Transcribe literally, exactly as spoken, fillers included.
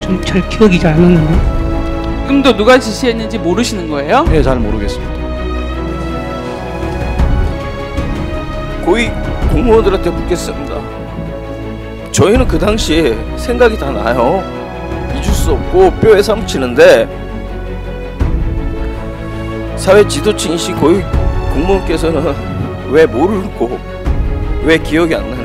좀 잘 기억이 잘 안 나는데. 지금도 누가 지시했는지 모르시는 거예요? 네, 잘 모르겠습니다. 고위 공무원들한테 묻겠습니다. 저희는 그 당시에 생각이 다 나요. 잊을 수 없고 뼈에 사무치는데 사회 지도층이신 고위 공무원께서는 왜 모르고 왜 기억이 안 나는지